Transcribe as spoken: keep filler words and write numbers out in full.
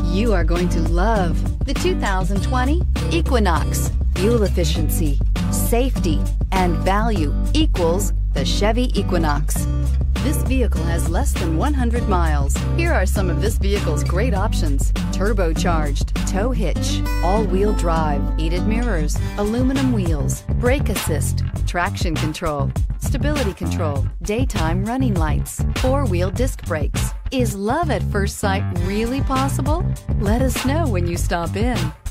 You are going to love the two thousand twenty Equinox. Fuel efficiency, safety, and value equals the Chevy Equinox. This vehicle has less than one hundred miles. Here are some of this vehicle's great options: turbocharged, tow hitch, all-wheel drive, heated mirrors, aluminum wheels, brake assist, traction control, stability control, daytime running lights, four-wheel disc brakes. Is love at first sight really possible? Let us know when you stop in.